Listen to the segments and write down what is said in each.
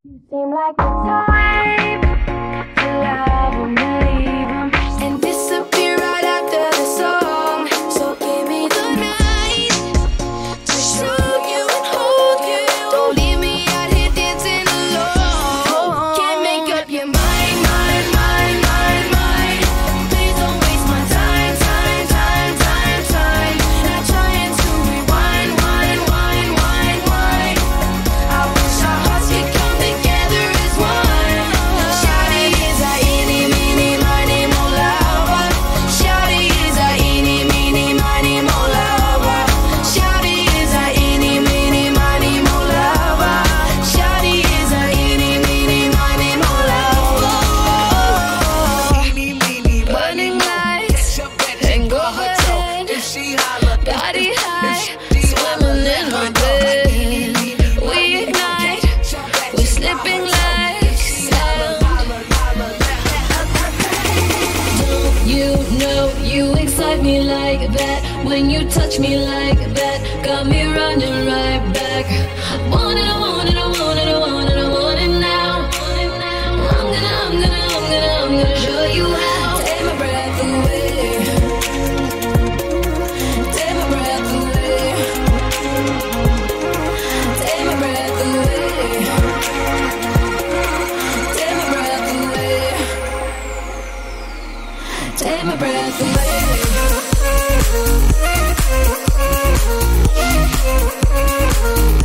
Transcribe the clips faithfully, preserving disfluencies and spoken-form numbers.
You seem like the type to love 'em, believe 'em, and disappear right after the song. So give me the night to show you and hold you. Don't leave me out here dancing alone. Can't make up your mind, mind, mind, mind, mind. Please don't waste my time, time, time, time, time. Not trying to rewind, wind, wind, wind, wind. I wish our hearts could come together as one. Shawty is a eeny, meeny, miny, mo lover. Shawty is a eeny, meeny, miny, mo lover. Shawty is a eeny, meeny, miny, mo lover. Shawty is a eeny, meeny, miny, mo lover. Burning lights and go ahead. Body high, swimming in my bed. We ignite, we slipping like sound. Don't you know you excite me like that? When you touch me like that, got me running right back. Want it, I want it, I want it, I want it, I want it now. I'm gonna, I'm gonna, I'm gonna, I'm gonna show you how. Take my breath away. Take my breath away. Take my breath away. Take my breath away. Take my breath away.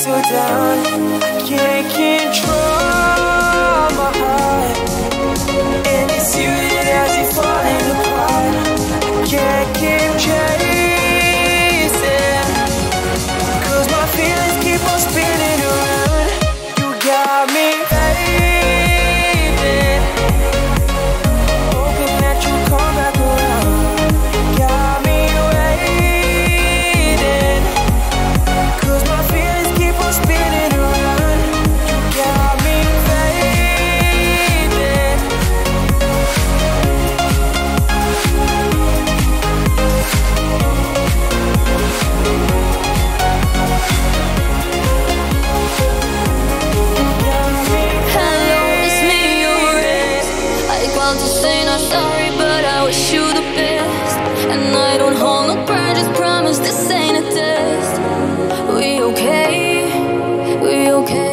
you down. I can't control my heart, and it's you that has you falling apart. I can't keep chasing, cause my feelings keep on spinning around. You got me fading, hoping that you come back around. Got me waiting, cause my feelings keep on spinning around. You got me fading. Hello, it's me, your ex. I called to say not sorry, but I wish you the best. And I don't hold no grudges, promise this ain't a test. We okay, we okay.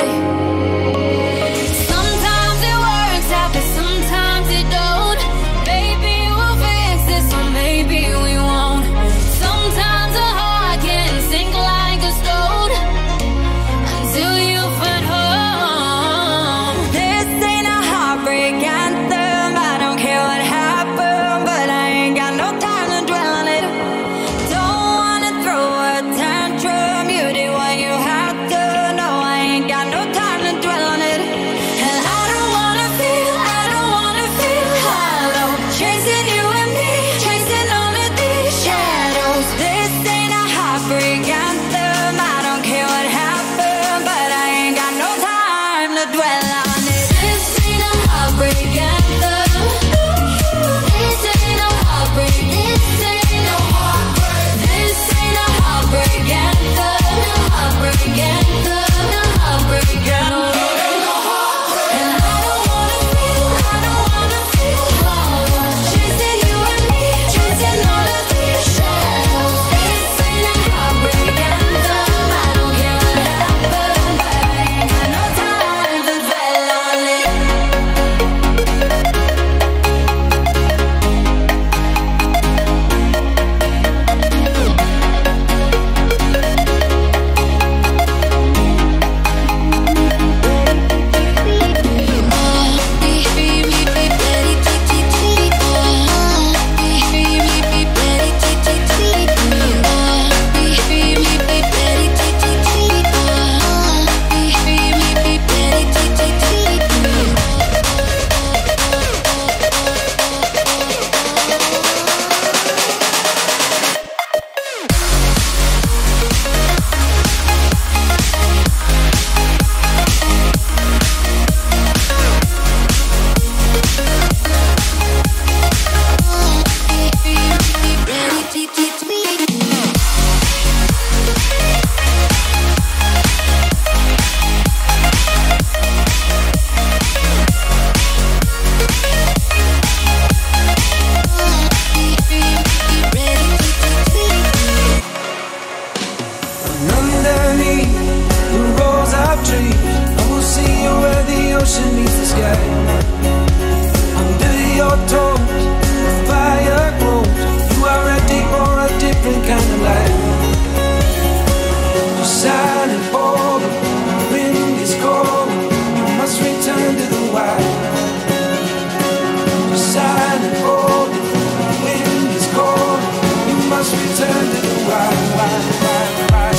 Sometimes it works out, but sometimes it don't. Maybe we'll fix this, or maybe we won't. Sometimes a heart can sink like a stone until you find home. This ain't a heartbreak anthem. I don't care what happened, but I ain't got no time to dwell on it. Don't wanna throw a tantrum. You did what you had to. No, I ain't got no time to dwell on it. And I don't wanna feel, I don't wanna feel hollow, chasing you and me, chasing only these shadows. This ain't a heartbreak anthem. I don't care what happened, but I ain't got no time to dwell on it. This ain't a heartbreak anthem. This ain't a heartbreak. This ain't no heartbreak. This ain't a heartbreak anthem. No heartbreak anthem. No heartbreak anthem. And I don't wanna feel, I don't wanna feel hollow, chasing you and me, chasing all of these shadows. This ain't a heartbreak anthem. I don't care what happened, but I ain't got no time to dwell on it. And underneath the rows of trees, I will see you where the ocean meets the sky. Under your toes, the fire grows. You are ready for a different kind of life. You're silent for the wind is cold. You must return to the wild. You're silent for the wind is cold. You must return to the wild, wild, wild, wild.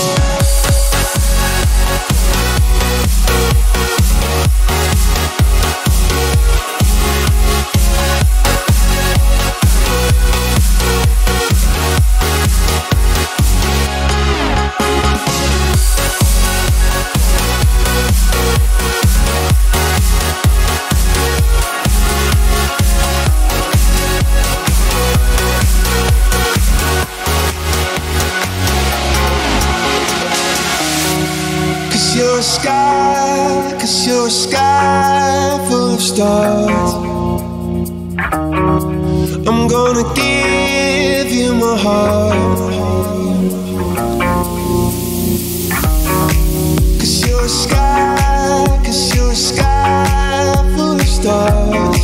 You're a sky, cause you're a sky full of stars. I'm gonna give you my heart. Cause you're a sky, cause you're a sky full of stars.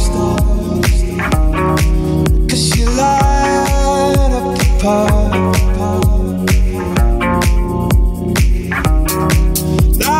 Cause you light up the park.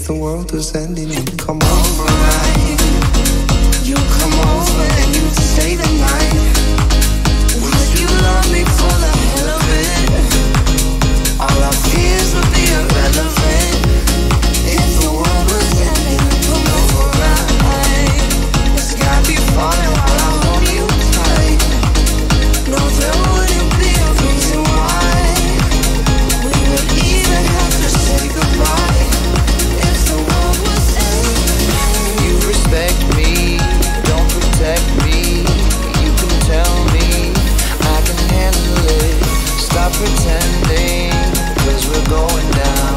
the world was ending, you'd come over, right? You come over and you'd stay the night. Would you love me for the hell of it? All our fears would be irrelevant. If the world was ending, you'd come over, right? The sky be falling while I hold you tight. No, there wouldn't be a reason why we would even have to say goodbye. If the world was ending, you respect me, don't protect me. You can tell me I can handle it. Stop pretending, cause we're going down.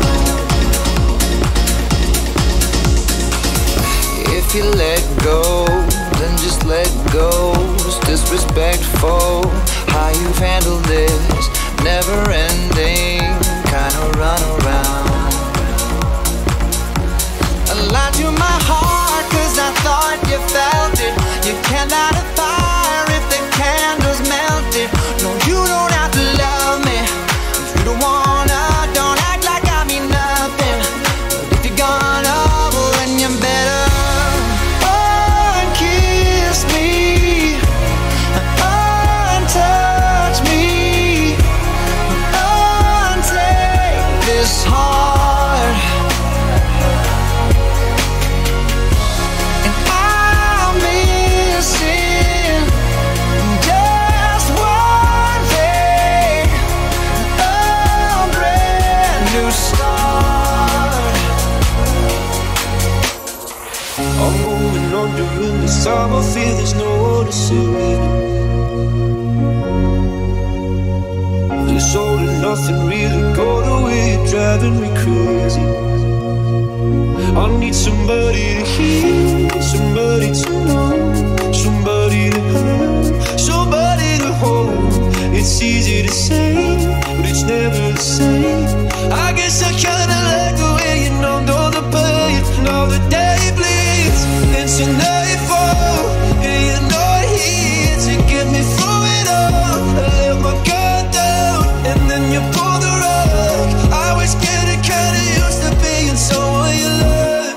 If you let go, then just let go. It's disrespectful how you've handled this. Never ending, kinda run around. I lied to my heart cause I thought you felt it. You can't light a fire if the candle's melted. No, you don't have to love me if you don't wanna. Don't act like I mean nothing. But if you're gonna, well then you better unkiss me, untouch me, untake this heart. And I'm missing just one thing, a brand new start. I'm moving on during this time. I feel there's no one to save me. This all and nothing really got away, driving me crazy. I need somebody to hear, somebody to know, somebody to have, somebody to hold. It's easy to say, but it's never the same. I guess I kinda like the way you numbed all the pain. Now the day bleeds into nightfall, and you're not here to get me through it all. I let my guard down, and then you pull the rug. I was getting kinda used to being someone you love.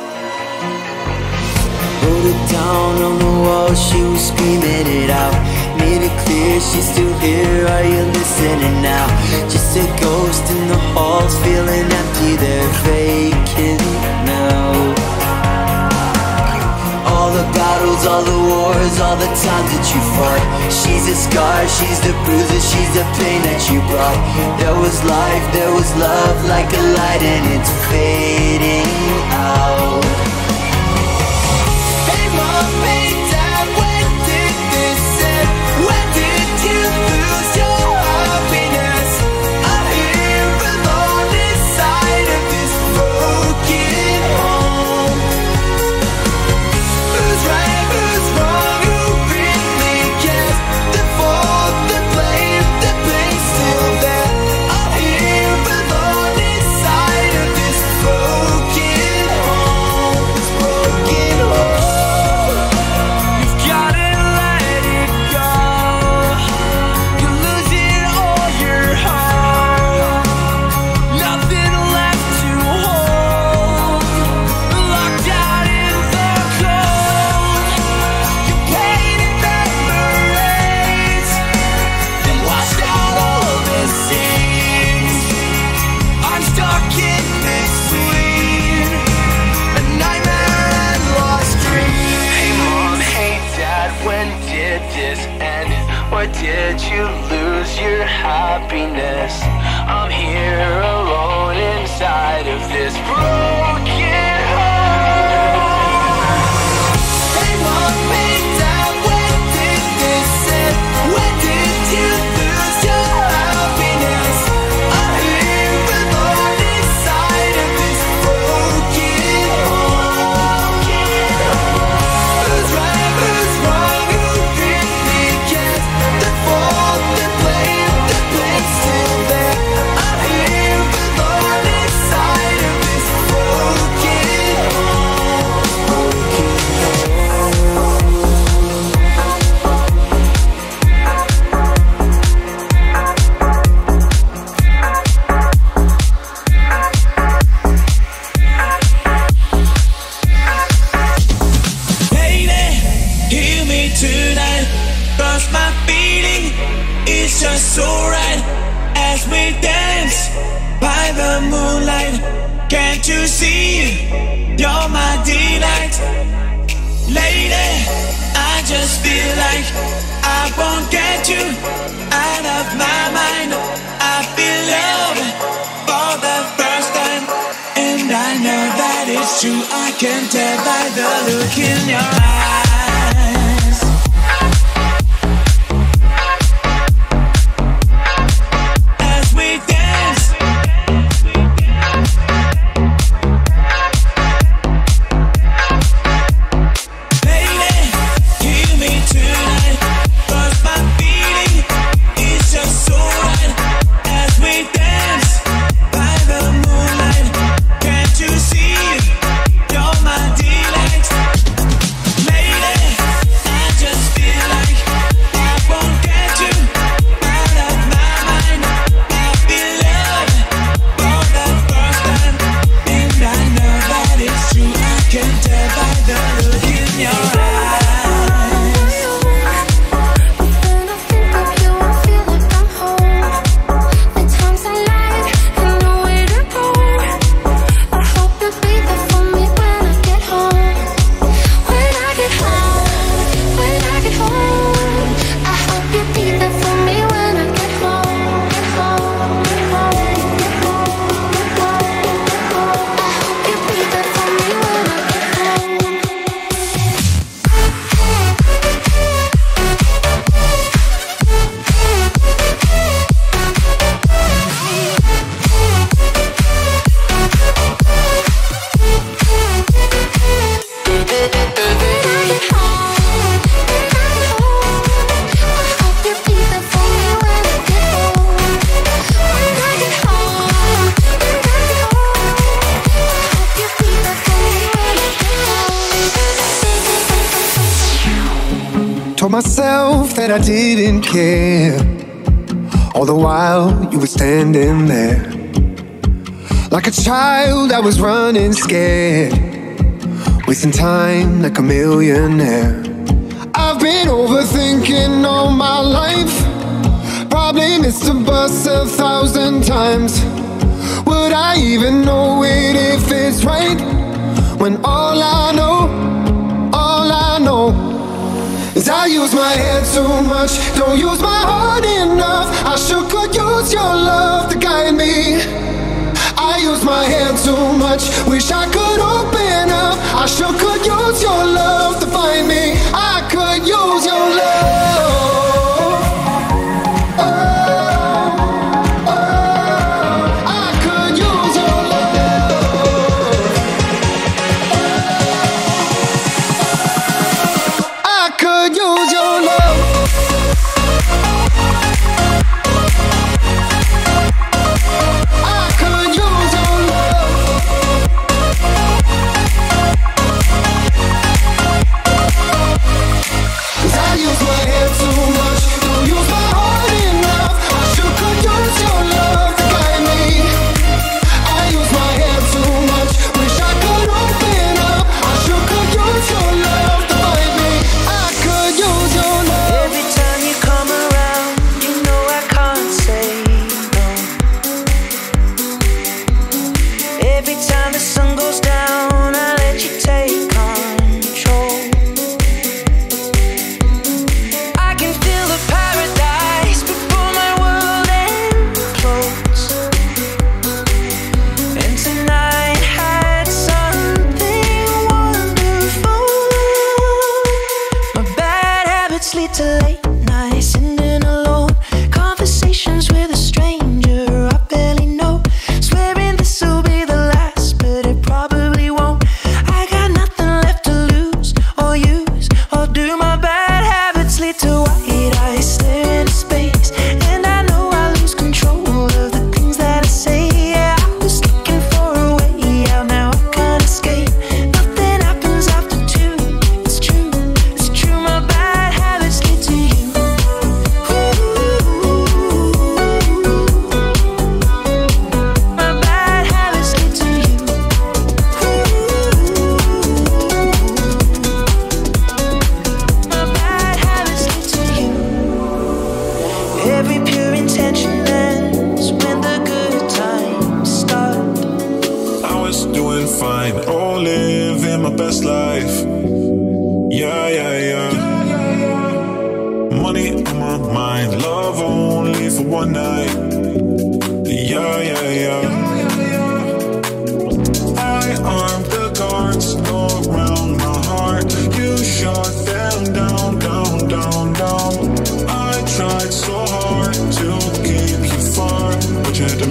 Wrote it down on the wall, she was screaming it out. Made it clear she's still here, are you listening now? Just a ghost in the halls, feeling empty, they're vacant now. All the battles, all the wars, all the times that you fought. She's a scar, she's the bruises, she's the pain that you brought. There was life, there was love, like a light and it's fading out. Hey mom, hey dad, when did this end? When did you lose your happiness? I'm here alone inside of this broken home. Who's right, who's wrong, who really cares? The fault, the blame, the pain's still there. I'm here alone inside of this broken home. This broken home. You've gotta let it go. You're losing all your hope. Nothing left to hold. Locked out in the cold. Your painted memories. They washed out all the scenes. I'm stuck in between a nightmare and lost dreams. Hey mom, hey dad, when did this end? Where did you lose your happiness? I'm here alone inside of this broken heart. Hey mom, hey dad, when did this end? When did you lose your happiness? I'm here alone inside of this broken home. Who's right, who's wrong, who really cares? The fault, the blame, the pain's still there. I'm here alone inside of this we dance by the moonlight, can't you see? You're my delight. Lady, I just feel like I won't get you out of my mind. I feel love for the first time, and I know that it's true. I can tell by the look in your eyes. Told myself that I didn't care, all the while you were standing there. Like a child I was running scared, wasting time like a millionaire. I've been overthinking all my life, probably missed a bus a thousand times. Would I even know it if it's right, when all I know, all I know is I use my head too much, don't use my heart enough. I sure could use your love to guide me. I use my head too much, wish I could open up. I sure could use your love to find me. I could use your love.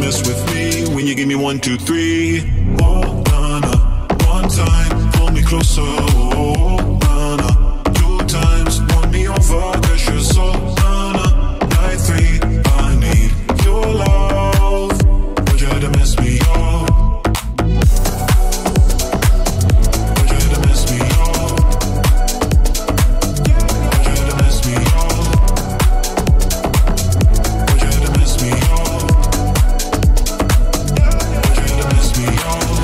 mess with me when you give me one, two, three. Oh, Nana, one time, pull me closer. Oh, Nana, two times, want me over, cause you're so Nana. Night three, I need your love. Don't try to mess me up. Don't try to mess me up. Don't try to mess me up. Don't try to mess me up. Don't try to mess me up.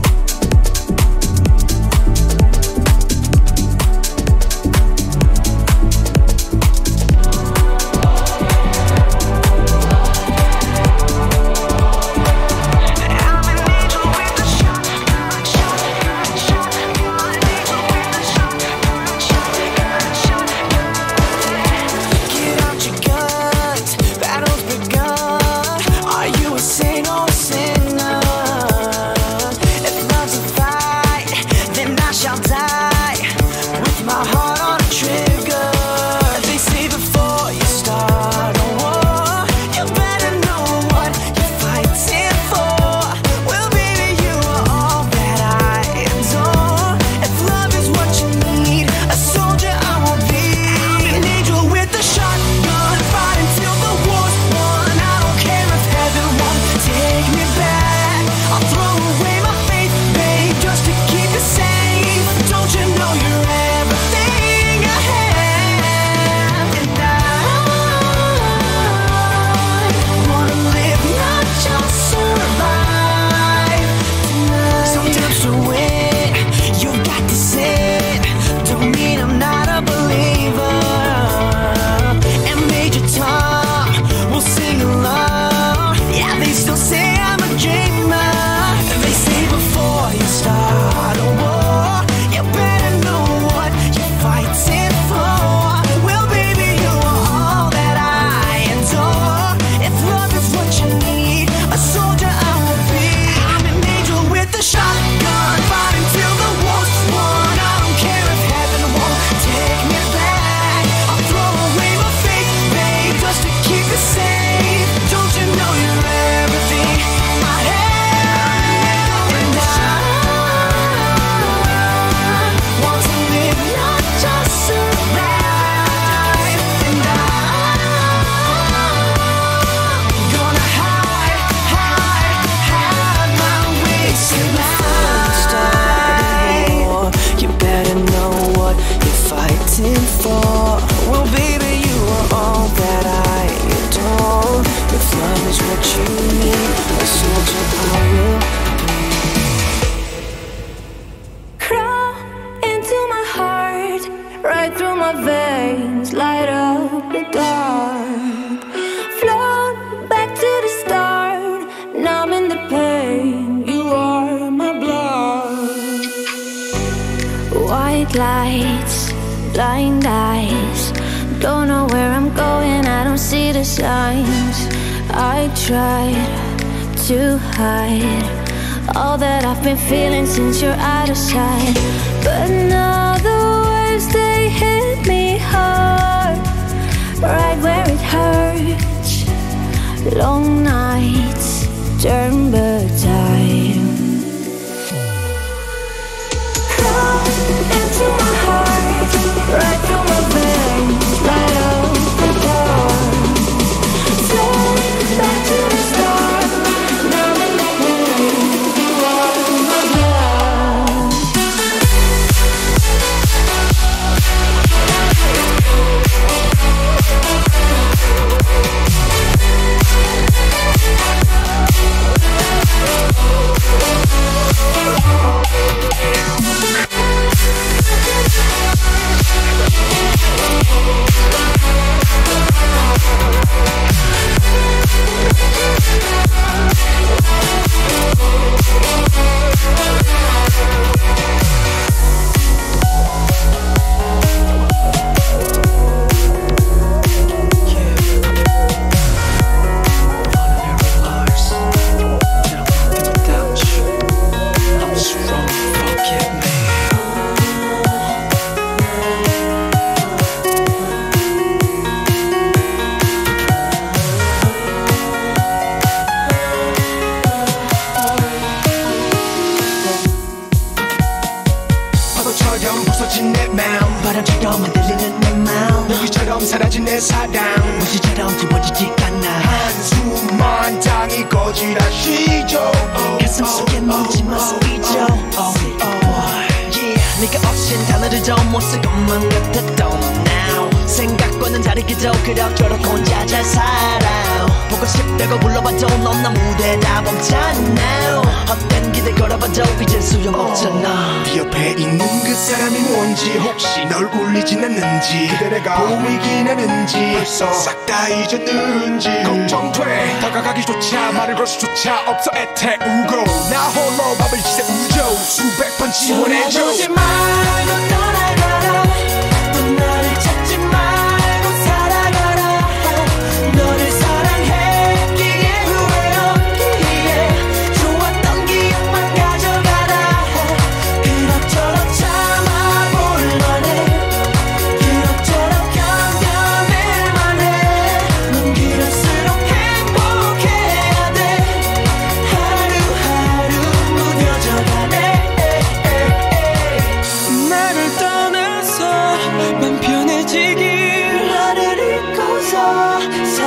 Get out your guts, battle's begun. Are you a saint or a sinner? If love's a fight, then I shall die with my heart on a trigger. They say before you start a war, you better know what you're fighting for. Well, baby, you are all that I adore. If love is what you need, a soldier I will be. I'm an angel with a shotgun, fight until the war's won. I don't care if heaven won't take me back. I'll throw away my faith, babe, just to keep you safe. Don't you know you're everything I have? And I wanna live, not just survive tonight. Sometimes to win, you got to sit. Don't mean I'm not a believer. And Major Tom will sing along. Yeah, they still say I'm a dreamer. They say before you start a war, you better know what you're fighting for. Well, baby, you are all that I adore. If love is what you need, a soldier I will be. I'm an angel with a shotgun, fight until the war's won. I don't care if heaven won't take me back. I'll throw away my faith, babe, just to keep you safe. Don't you know you're everything I have? And I want to live, not just survive. And I'm gonna hide, hide, hide my way tonight. You better know what you're fighting for. Well, baby, you are all that I adore. If love is what you need, a soldier I will. Crawl into my heart, right through my veins, light up the dark. Float back to the start, numbing the pain. You are my blood. White lights, blind eyes. Don't know where I'm going, I don't see the signs. I tried to hide all that I've been feeling since you're out of sight. But now the waves, they hit me hard, right where it hurts. Long nights turn back time. Crawl into my heart, right through my veins, light up the dark. Float back to the start, numb in the pain. You are my blood. 사라진 내 마음 바람처럼 흔들리는 내 마음 모기처럼 사라진 내 사랑 무시처럼 지워지지 않아 한숨만 당이 거지라시죠 가슴 속에 묻지마 쏘이죠 네가 없인 단어를 더 못쓸 것만 같았던 now 생각과는 다르게도 그럭저럭 혼자 잘 살아 보고 싶다고 불러봐도 넌 나 무대 다 멈췄나 헛된 기대 걸어봐도 이젠 소용없잖아 네 옆에 있는 그 사람이 뭔지 혹시 널 울리진 않는지 그대 내가 보이긴 하는지 벌써 싹 다 잊었는지 걱정돼 다가가기조차 말을 걸 수조차 없어 애태우고 나 홀로 밥을 지새우죠 수백 번 지원해줘 돌아보지 말고 떠나가라 또 나를 찾지 말고 살아가라 너를 사랑했기에 후회 없기에 좋았던 기억만 가져가라 그럭저럭 참아볼만해 그럭저럭 견뎌낼만해 넌 그럴수록 행복해야 돼 하루하루 무뎌져가네 나를 떠나서 맘 편해지길 나를 잊고서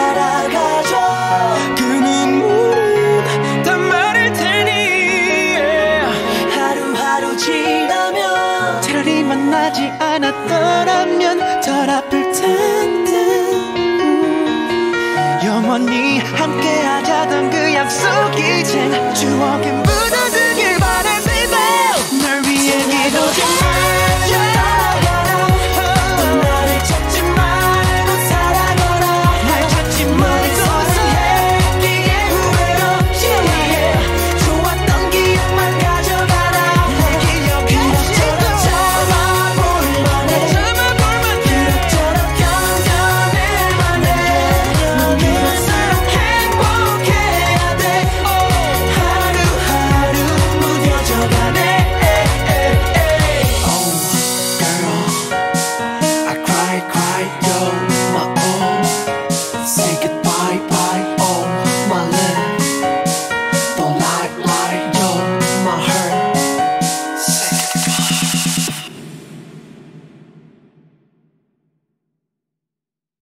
살아가줘 그 눈물은 다 말할 테니 yeah. 하루하루 지나면 차라리 만나지 않았더라면 덜 아플 텐데 음. 영원히 함께 하자던 그 약속 이젠 추억에